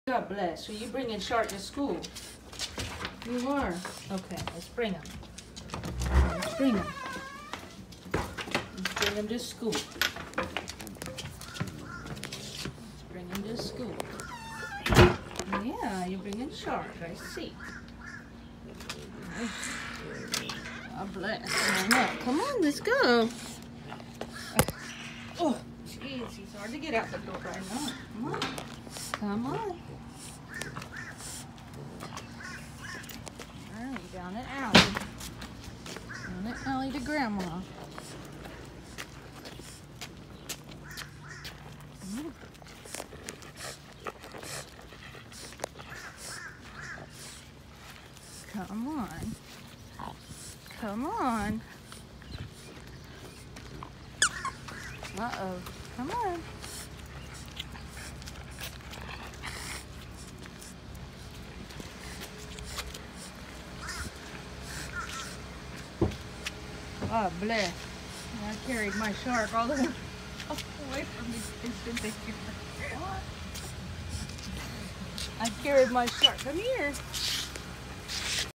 God bless. So you bringing Shark to school? You are? Okay, let's bring him. Let's bring him. Let's bring him to school. Let's bring him to school. Yeah, you're bringing Shark, I see. God bless. I know. Come on, let's go. Oh, jeez, he's hard to get out the door right now. Come on. Come on. Alright, down at Allie. Down at Allie to Grandma. Come on. Come on. Uh-oh. Come on. Oh, bless. I carried my Shark all the way away from me. I carried my Shark. Come here.